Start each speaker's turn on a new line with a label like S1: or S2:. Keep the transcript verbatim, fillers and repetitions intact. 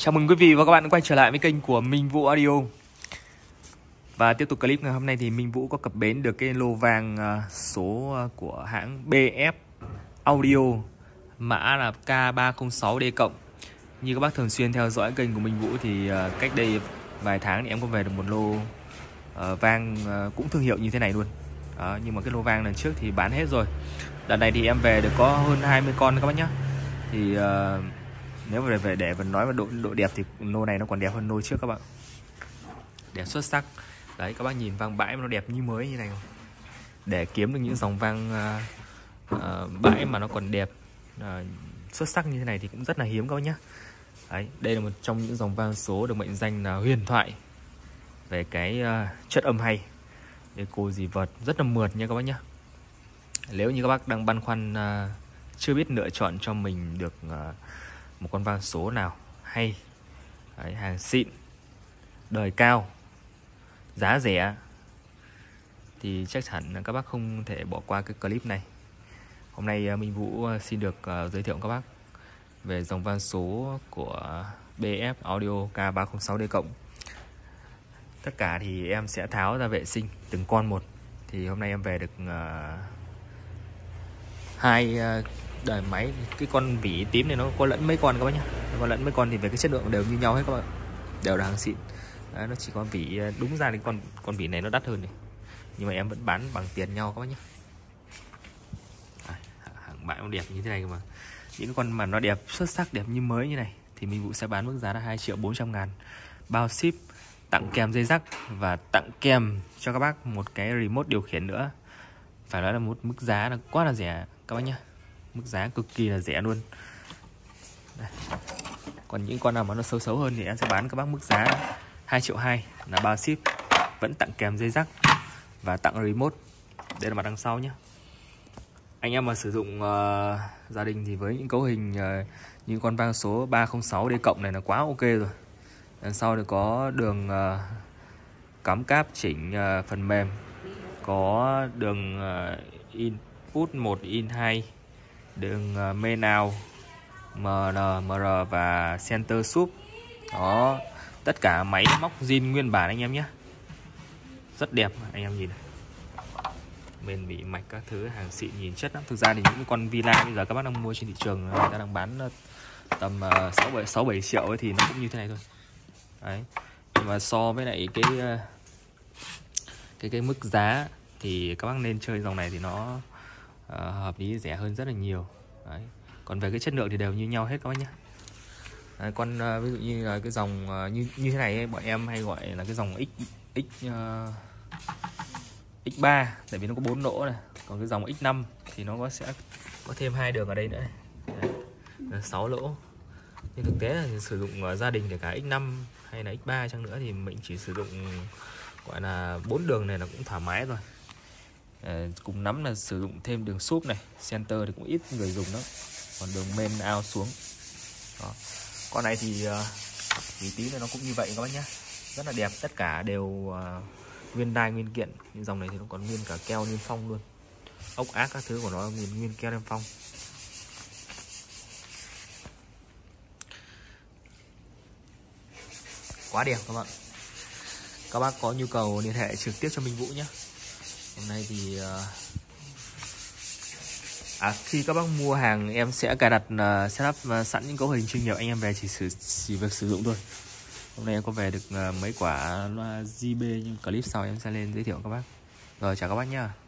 S1: Chào mừng quý vị và các bạn quay trở lại với kênh của Minh Vũ Audio. Và tiếp tục clip ngày hôm nay thì Minh Vũ có cập bến được cái lô vàng số của hãng bê ép Audio, mã là K ba không sáu D cộng. Như các bác thường xuyên theo dõi kênh của Minh Vũ thì cách đây vài tháng thì em có về được một lô vang cũng thương hiệu như thế này luôn. Đó, nhưng mà cái lô vang lần trước thì bán hết rồi. Đợt này thì em về được có hơn hai mươi con các bác nhé. Thì uh, nếu mà về để mình nói về độ độ đẹp thì lô này nó còn đẹp hơn lô trước các bạn. Đẹp xuất sắc. Đấy, các bác nhìn vang bãi nó đẹp như mới như này không? Để kiếm được những dòng vang uh, uh, bãi mà nó còn đẹp uh, xuất sắc như thế này thì cũng rất là hiếm các bác nhé. Đấy, đây là một trong những dòng vang số được mệnh danh là huyền thoại về cái uh, chất âm hay. Đây cô dì vật rất là mượt nha các bác nhé. Nếu như các bác đang băn khoăn uh, chưa biết lựa chọn cho mình được uh, một con vang số nào hay, đấy, hàng xịn, đời cao, giá rẻ thì chắc chắn là các bác không thể bỏ qua cái clip này. Hôm nay uh, Minh Vũ uh, xin được uh, giới thiệu các bác về dòng vang số của bê ép Audio K ba không sáu D cộng. Tất cả thì em sẽ tháo ra vệ sinh từng con một. Thì hôm nay em về được uh, hai uh, đời máy. Cái con vỉ tím này nó có lẫn mấy con các bác nhá, nó có lẫn mấy con thì về cái chất lượng đều như nhau hết các bạn, đều là hàng xịn. Đấy, nó chỉ có vỉ đúng ra thì con con vỉ này nó đắt hơn này, nhưng mà em vẫn bán bằng tiền nhau các bác nhá. À, hàng bãi nó đẹp như thế này mà. Những con mà nó đẹp xuất sắc, đẹp như mới như này thì mình cũng sẽ bán mức giá là hai triệu bốn trăm ngàn, bao ship, tặng kèm dây rắc và tặng kèm cho các bác một cái remote điều khiển nữa. Phải nói là một mức giá là quá là rẻ các bác nhá, mức giá cực kỳ là rẻ luôn. Đây. Còn những con nào mà nó xấu xấu hơn thì em sẽ bán các bác mức giá hai triệu hai là bao ship, vẫn tặng kèm dây rắc và tặng remote. Đây là mặt đằng sau nhé. Anh em mà sử dụng uh, gia đình thì với những cấu hình uh, như con vang số ba không sáu D cộng này là quá ok rồi. Đằng sau thì có đường uh, cắm cáp chỉnh uh, phần mềm, có đường uh, input một, in hai, đường uh, main out, em en, em rờ và center sub. Đó, tất cả máy móc zin nguyên bản anh em nhé, rất đẹp anh em nhìn này. Bên bị mạch các thứ hàng xịn, nhìn chất lắm. Thực ra thì những con Villa bây giờ các bác đang mua trên thị trường người ta đang bán tầm sáu bảy triệu ấy thì nó cũng như thế này thôi. Đấy, nhưng mà so với lại cái cái cái mức giá thì các bác nên chơi dòng này thì nó uh, hợp lý, rẻ hơn rất là nhiều. Đấy. Còn về cái chất lượng thì đều như nhau hết các bác nhé. Đấy, con uh, ví dụ như là cái dòng uh, như như thế này ấy, bọn em hay gọi là cái dòng X X uh, X ba, tại vì nó có bốn lỗ này. Còn cái dòng X năm thì nó có sẽ có thêm hai đường ở đây nữa này. Đấy, sáu lỗ. Nhưng thực tế là sử dụng uh, gia đình kể cả X năm hay là X ba chăng nữa thì mình chỉ sử dụng gọi là bốn đường này là cũng thoải mái rồi. À, cùng nắm là sử dụng thêm đường súp này, center thì cũng ít người dùng đó. Còn đường main out xuống. Đó. Con này thì uh, thì tí nữa nó cũng như vậy các bác nhé, rất là đẹp, tất cả đều uh, nguyên đai nguyên kiện. Nhưng dòng này thì nó còn nguyên cả keo niêm phong luôn, ốc ác các thứ của nó nguyên nguyên keo niêm phong. Quá đẹp các bạn. Các bác có nhu cầu liên hệ trực tiếp cho Minh Vũ nhé. Hôm nay thì uh, à, khi các bác mua hàng em sẽ cài đặt uh, setup uh, sẵn những cấu hình chuyên nghiệp, anh em về chỉ sử chỉ việc sử dụng thôi. Hôm nay em có về được uh, mấy quả loa giê bê, nhưng clip sau em sẽ lên giới thiệu các bác. Rồi chào các bác nhá.